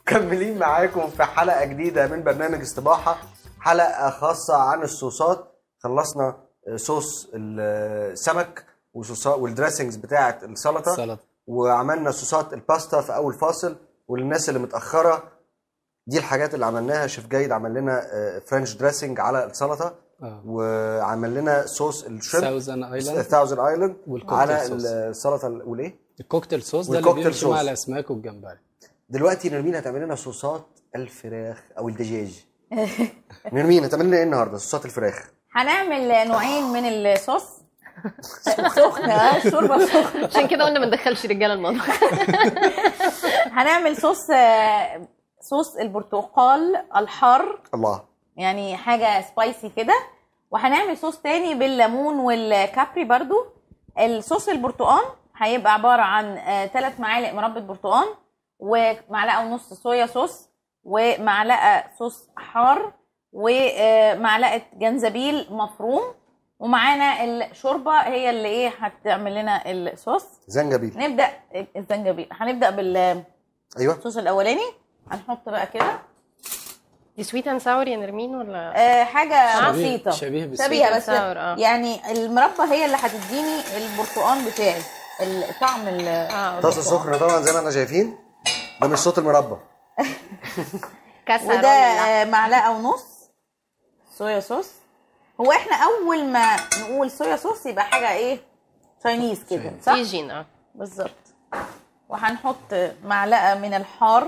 مكملين معاكم في حلقة جديدة من برنامج استباحة، حلقة خاصة عن الصوصات. خلصنا صوص السمك وصوصات والدريسنجز بتاعة السلطة، وعملنا صوصات الباستا في أول فاصل. وللناس اللي متأخرة، دي الحاجات اللي عملناها. شيف جيد عمل لنا فرنش دريسنج على السلطة، وعمل لنا صوص الشريمب ثاوزن ايلاند على السلطة والايه؟ الكوكتيل صوص ده اللي بيمشي مع الأسماك والجمبري. دلوقتي نرمين هتعمل لنا صوصات الفراخ او الدجاج. نرمين هتعمل لنا ايه النهارده؟ صوصات الفراخ. هنعمل نوعين من الصوص. سخنه الشوربه سخنه، عشان كده قلنا ما ندخلش رجاله المطبخ. هنعمل صوص البرتقال الحار، الله، يعني حاجه سبايسي كده. وهنعمل صوص تاني بالليمون والكابري برضو. الصوص البرتقال هيبقى عباره عن 3 معالق مربى برتقال، ومعلقه ونص صويا صوص، ومعلقه صوص حار، ومعلقه جنزبيل مفروم، ومعانا الشوربه هي اللي ايه هتعمل لنا الصوص. زنجبيل. نبدا الزنجبيل. هنبدا ايوه الصوص الاولاني. هنحط بقى كده دي سويت اند ساور يا نرمين ولا حاجه بسيطه شبيهه بس يعني المربى هي اللي هتديني البرتقال بتاعي الطعم. طاسه سخنه طبعا زي ما احنا شايفين، ده مش صوت المربى. وده معلقه ونص صويا صوص. هو احنا اول ما نقول صويا صوص يبقى حاجه ايه تشاينيز كده، صح؟ فيجين بالظبط. وهنحط معلقه من الحار.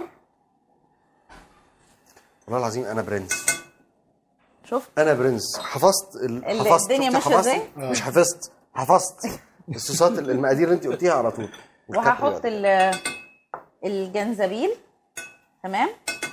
والله العظيم انا برنس. شفت؟ انا برنس. حفظت الدنيا ماشيه ازاي؟ مش حفظت الصوصات المقادير اللي انت قلتيها على طول. وهحط الجنزبيل. تمام.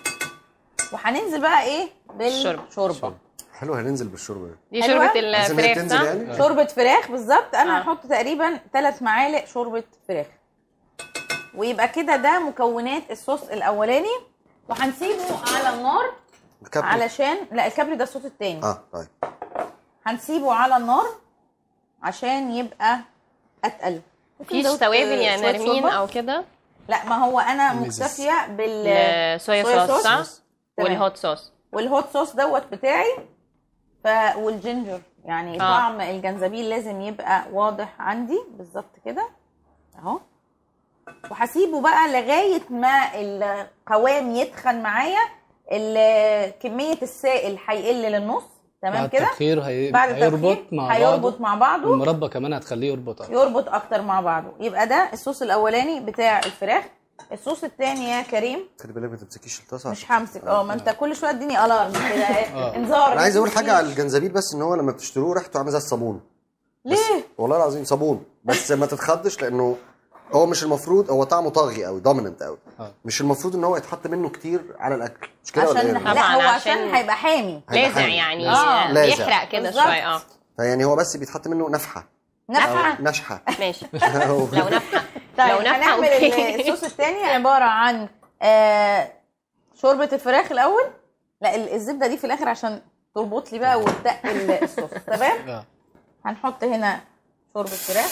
وهننزل بقى ايه بالشوربه. حلو، هننزل بالشوربه دي شوربه الفراخ صح؟ يعني؟ شوربه فراخ بالظبط. انا هحط تقريبا 3 معالق شوربه فراخ. ويبقى كده ده مكونات الصوص الاولاني. وهنسيبه على النار علشان الكابري ده الصوص التاني. طيب. هنسيبه على النار عشان يبقى اتقل. مفيش توابل يعني نرمين او كده؟ لا، ما هو انا مكتفيه بالصويا صوص صح؟ والهوت صوص. والهوت صوص بتاعي والجينجر، يعني طعم الجنزبيل لازم يبقى واضح عندي بالظبط كده اهو. وهسيبه بقى لغايه ما القوام يتخن معايا. كميه السائل هيقل للنص. تمام كده. بعد التبخير هيربط مع بعضه. والمربى كمان هتخليه يربط اكتر مع بعضه. يبقى ده الصوص الاولاني بتاع الفراخ. الصوص الثاني يا كريم، خلي بالك ما تمسكيش الطاسه. مش همسك. ما انت كل شويه اديني الارم كده. انذار. انا عايز اقول حاجه على الجنزبيل، بس ان هو لما بتشتروه ريحته عامله زي الصابون. ليه؟ والله العظيم صابون. بس ما تتخضش، لانه هو مش المفروض، هو طعمه طاغي قوي، دوميننت قوي. مش المفروض ان هو يتحط منه كتير على الاكل، مش كده ولا ايه؟ لا، هو عشان هيبقى حامي لازع يعني يحرق كده شويه. فيعني هو بس بيتحط منه نشحه. ماشي. لو نفحه. طيب هنعمل الصوص الثاني عباره عن شوربه الفراخ الاول. لا، الزبده دي في الاخر عشان تربط لي بقى وتقل الصوص. تمام. هنحط هنا شوربه فراخ.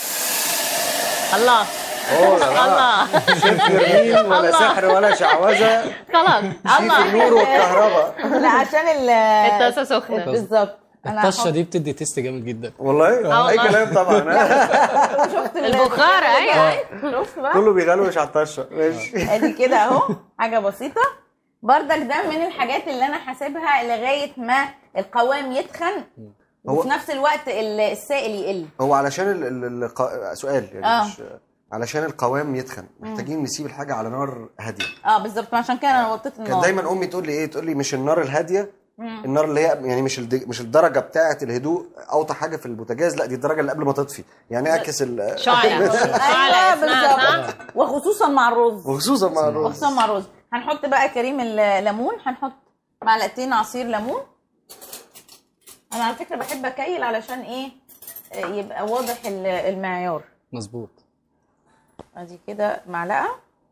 الله الله. شيف نرمين ولا سحر ولا شعوذه. خلاص. شيف النور والكهرباء. لا، عشان الطاسه سخنه بالظبط. الطشه دي بتدي تيست جامد جدا والله. اي كلام طبعا. شفت البخار. ايوه شفت بقى كله بيغلوش على الطشه. ماشي. ادي كده اهو حاجه بسيطه بردك. ده من الحاجات اللي انا هسيبها لغايه ما القوام يتخن وفي نفس الوقت السائل يقل. هو علشان سؤال يعني مش علشان القوام يتخن محتاجين نسيب الحاجه على نار هاديه. بالظبط. عشان كده انا وطيت النار. كان دايما امي تقول لي ايه، تقول لي مش النار الهاديه، النار اللي هي يعني مش الدرجه بتاعه الهدوء اوطى حاجه في البوتاجاز، لا دي الدرجه اللي قبل ما تطفي، يعني اعكس شعله بالظبط. وخصوصا مع الرز. وخصوصا مع الرز. هنحط بقى كريم الليمون. هنحط معلقتين عصير ليمون. انا على فكره بحب اكيل علشان ايه يبقى واضح المعيار. مظبوط. ادي كده معلقه،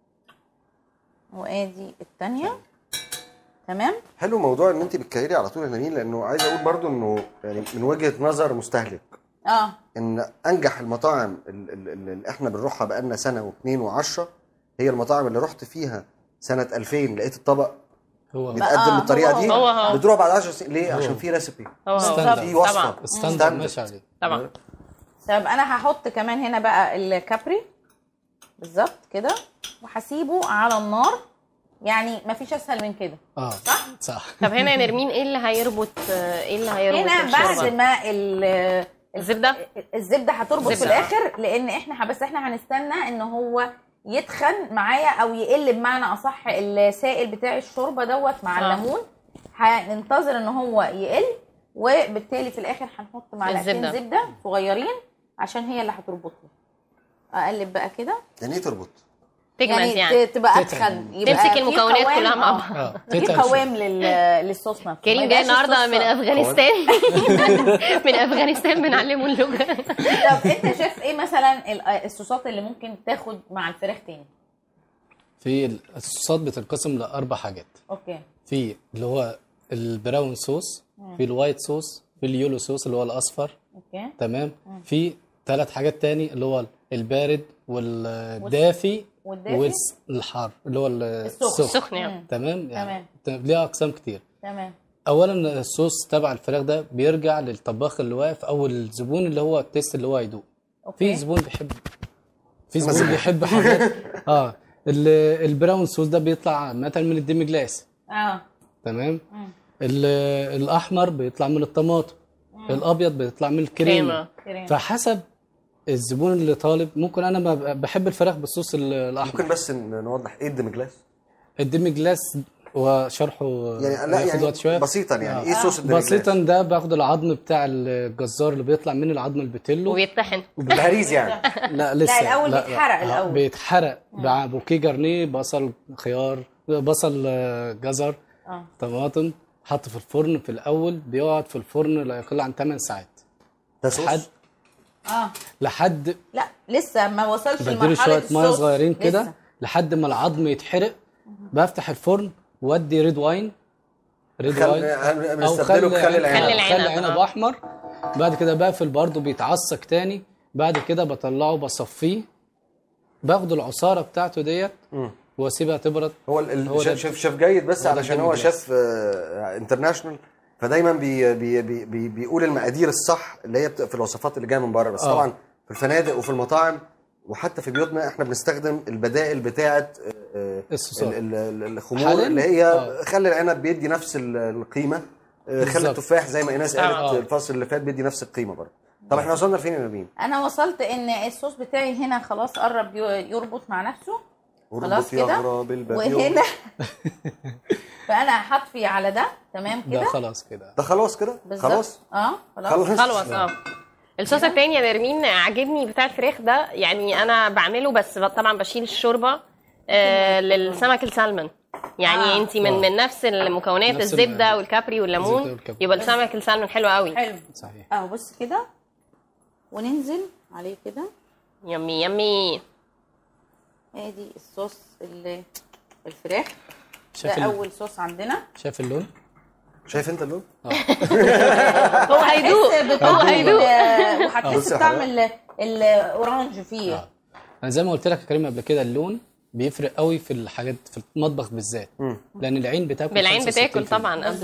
وادي الثانيه. تمام. حلو موضوع ان انت بتكيري على طول يا نرمين، لانه عايز اقول برضو انه يعني من وجهه نظر مستهلك ان انجح المطاعم اللي احنا بنروحها بقالنا سنه و2 و10 هي المطاعم اللي رحت فيها سنه 2000 لقيت الطبق هو بيتقدم بالطريقه دي هو. بتروح بعد 10 سنين ليه؟ عشان في ريسيبي، في وصفه ستاندرد ماشي عليه طبعا. طب انا هحط كمان هنا بقى الكابري بالظبط كده وهسيبه على النار، يعني مفيش اسهل من كده. صح. طب هنا يا نرمين ايه اللي هيربط هنا بعد ما الزبده هتربط في الاخر، لان احنا هنستنى ان هو يتخن معايا او يقل، بمعنى اصح السائل بتاع الشوربه دوت مع الليمون هننتظر ان هو يقل، وبالتالي في الاخر هنحط معلقتين زبده صغيرين عشان هي اللي هتربط لي. اقلب بقى كده. يعني ايه تربط؟ يعني تبقى اتخن، يبقى تمسك المكونات كلها مع بعض، في قوام للصوص نفسه. كريم جاي النهارده من افغانستان من افغانستان بنعلمه اللغه. طب انت شايف ايه مثلا الصوصات اللي ممكن تاخد مع الفراخ تاني؟ في الصوصات بتنقسم ل4 حاجات. اوكي. في اللي هو البراون صوص، في الوايت صوص، في اليولو صوص اللي هو الاصفر. اوكي. تمام. في 3 حاجات تاني اللي هو البارد والدافي والحار اللي هو السخن يعني. تمام. يعني ليها اقسام كتير. تمام. اولا الصوص تبع الفراخ ده بيرجع للطباخ اللي واقف او الزبون اللي هو التيست اللي هو هيدوق. في زبون بيحب حاجات البراون صوص ده بيطلع مثلا من الديمي جلاس. تمام. الاحمر بيطلع من الطماطم، الابيض بيطلع من الكريمه. فحسب الزبون اللي طالب. ممكن انا بحب الفراخ بالصوص الاحمر. ممكن بس نوضح ايه الديمي جلاس؟ الديمي جلاس وشرحه يعني لا يعني شوية. بسيطا يعني ايه صوص الديمي جلاس؟ بسيطا ده باخد العظم بتاع الجزار اللي بيطلع من العظم البتلو وبيتطحن بالهريز يعني. لا لسه الاول بيتحرق. الاول بيتحرق مع بوكيه جرنيه، بصل، خيار، بصل، جزر، طماطم، حط في الفرن. في الاول بيقعد في الفرن لا يقل عن 8 ساعات. ده صوص لحد لا لسه ما وصلش لمرحله شويه ميه صغيرين كده لحد ما العظم يتحرق. بفتح الفرن وادي ريد واين او خل عنب احمر. بعد كده بقفل برضه بيتعصق تاني. بعد كده بطلعه بصفيه، باخد العصاره بتاعته ديت واسيبها تبرد. هو شيف جيد بس علشان هو شيف انترناشونال، فدايما بيقول المقادير الصح اللي هي في الوصفات اللي جايه من بره. بس طبعا في الفنادق وفي المطاعم وحتى في بيوتنا احنا بنستخدم البدائل بتاعه الخمور اللي هي خل العنب بيدي نفس القيمه، خل التفاح زي ما ايناس قالت الفصل اللي فات بيدي نفس القيمه برضه. طب احنا وصلنا فين يا نبيل؟ انا وصلت ان الصوص بتاعي هنا خلاص قرب يربط مع نفسه خلاص كده، وهنا فانا هطفي على ده. تمام كده. ده خلاص كده. ده خلاص كده. خلاص خلاص. الصوص التاني يا نرمين عاجبني بتاع الفراخ ده، يعني انا بعمله بس طبعا بشيل الشوربه للسمك السلمون. يعني انت من نفس المكونات، نفس الزبده والكابري والليمون، يبقى السمك السلمون حلو قوي. حلو صحيح. اهو بص كده وننزل عليه كده. يمي يمي. ادي الصوص الفراخ ده اول صوص عندنا. شايف اللون؟ شايف انت اللون؟ هو هيدوق وهتحس بطعم الاورانج فيه. انا زي ما قلت لك يا كريم قبل كده، اللون بيفرق قوي في الحاجات في المطبخ بالذات، لان العين بتاكل. بالعين بتاكل طبعا قبل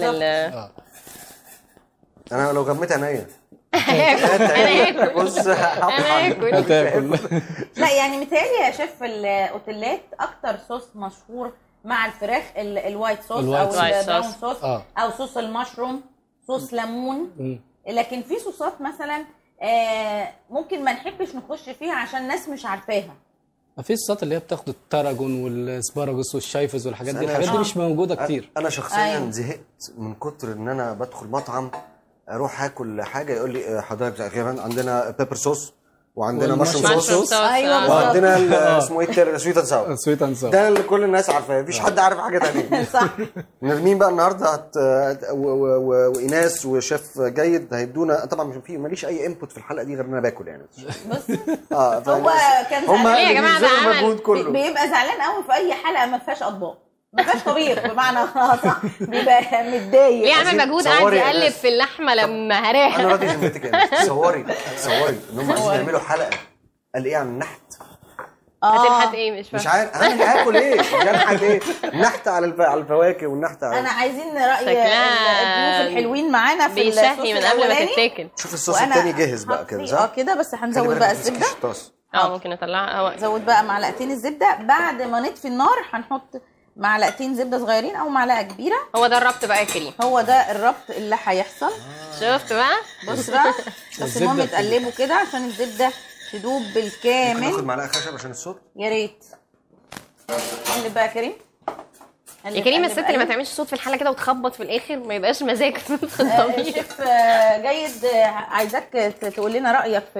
انا لو غميت عينيا انا بص هاكل. لا يعني متهيألي يا شيف الاوتيلات اكتر صوص مشهور مع الفراخ الوايت صوص او البراون صوص او صوص المشروم، صوص ليمون. لكن في صوصات مثلا ممكن ما نحبش نخش فيها عشان الناس مش عارفاها. في الصوصات اللي هي بتاخد التراجون والاسبراجوس والشايفز والحاجات دي، الحاجات دي مش موجوده كتير. انا شخصيا زهقت من كتر ان انا بدخل مطعم اروح اكل حاجه يقول لي حضرتك غالبا عندنا بيبر صوص وعندنا مشروم صوص ايوه وعندنا اسمه ايه سويت اند ساور. سويت اند ساور ده اللي كل الناس عارفاه، مفيش حد عارف حاجه ثانيه. صح. نرمين بقى النهارده وايناس وشيف جيد هيدونا. طبعا ماليش اي انبوت في الحلقه دي غير ان انا باكل يعني. بص هو كان زعلان يا جماعه، ده عمل بيبقى زعلان قوي في اي حلقه ما فيهاش اطباق، ما فيهاش طبيخ بمعنى صح، بيبقى متضايق. ليه عمل مجهود قاعد يقلب في اللحمه لما هراها. انا راضي ذمتك. تصوري ان هم عايزين يعملوا حلقه قال ايه عن النحت، هتنحت ايه؟ مش مش فاهمه. عارف انا هاكل ايه، جنحت ايه، نحت على على الفواكه والنحت على انا عايزين راي شكلها الضيوف الحلوين معانا في الصوص بيشهي من قبل ما الأولاني. تتاكل. شوف الصوص التاني جاهز بقى كده صح؟ كده بس خلي هنزود بالك بقى ما تمسكيش الزبده. الطاسة. ممكن اطلعها. زود بقى معلقتين الزبده. بعد ما نطفي النار هنحط معلقتين زبده صغيرين او معلقه كبيره. هو ده الربط بقى يا كريم. هو ده الربط اللي هيحصل. شفت بقى؟ بص بقى بس الزبدة المهم بتدوب. تقلبوا كده عشان الزبده تدوب ناخد بالكامل. معلقه خشب عشان الصوت. يا ريت. قلب بقى يا كريم. يا كريم الست اللي ما تعملش صوت في الحله كده وتخبط في الاخر ما يبقاش مزاج في الطبيخ. شيف جيد، عايزاك تقول لنا رايك في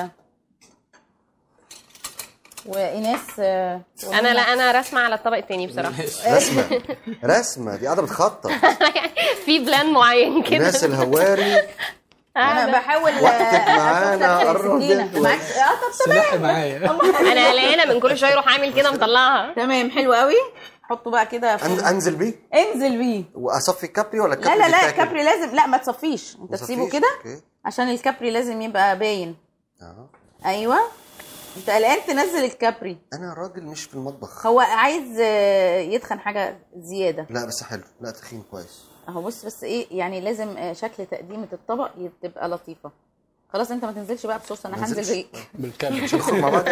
وايناس تقول انا لنا. لا انا رسمه على الطبق التاني بصراحه. رسمه دي قاعده بتخطط. في بلان معين كده. الناس الهواري انا بحاول وقتك معانا قربت. معاك طب سلاحي معايا. انا قلقانه من كل شويه يروح عامل كده مطلعها. تمام حلو قوي. حطه بقى كده انزل بيه انزل بيه. واصفي الكابري ولا الكابري لا بيتاكل؟ الكابري لازم، لا ما تصفيش، انت ما تسيبه صفيش؟ كده أوكي. عشان الكابري لازم يبقى باين. ايوه انت قلقان تنزل الكابري. انا راجل مش في المطبخ. هو عايز يدخن حاجه زياده. لا بس حلو، لا تخين كويس. اهو بس ايه يعني لازم شكل تقديمه الطبق تبقى لطيفه. خلاص انت ما تنزلش بقى بصوص، انا هنزل بيك. بالكامل. نخرج مع بعض.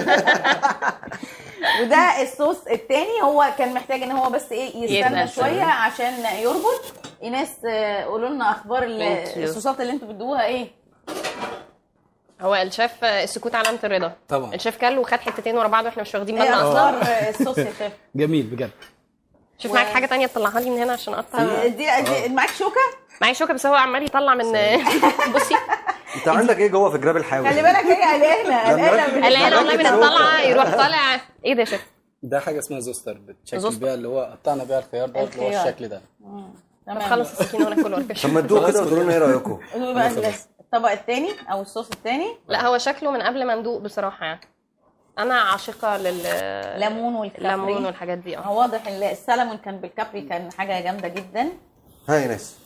وده الصوص التاني. هو كان محتاج ان هو بس ايه يستنى يتنشف. شويه عشان يربط. ايناس قولوا لنا اخبار Thank you. الصوصات اللي انتوا بتدوها ايه. هو الشيف السكوت علامه الرضا. طبعا. الشيف كل وخد حتتين ورا بعض واحنا مش واخدين ايه بالنا اصلا. اخبار الصوص يا شيف؟ جميل بجد. شوف معاك حاجه تانية تطلعها لي من هنا عشان اقطع. دي معاك شوكه؟ معايا شوكه بس هو عمال يطلع من بصي انت عندك ايه جوه في جراب الحاوي؟ خلي بالك هي قلقانه قلقانه والله من الطلعه يروح طالع. ايه ده يا شيف؟ ده حاجه اسمها زوستر، بتشكل زوستر. بيها اللي هو قطعنا بيها الخيار ده اللي هو الخيار. الشكل ده. طب خلص السكينه وناكل ورك. طب ما تدوق كده وتقولوا لنا ايه رايكم؟ قولوا بقى الطبق الثاني او الصوص الثاني. لا هو شكله من قبل ما ندوق بصراحه يعني. انا عاشقه ليمون والكابري. ليمون والحاجات دي. هو واضح السلمون كان بالكابري كان حاجه جامده جدا. ها يا ناس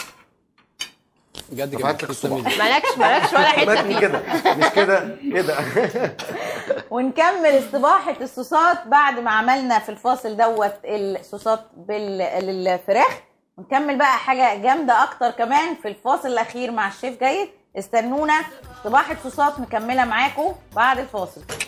بجد رفعت جميل. لك الصباع. مالكش ولا حته ماكل فيه. كده مش كده كده. ونكمل استباحه الصوصات بعد ما عملنا في الفاصل دوت الصوصات للفراخ. ونكمل بقى حاجه جامده اكتر كمان في الفاصل الاخير مع الشيف جيد. استنونا استباحه صوصات مكمله معاكم بعد الفاصل.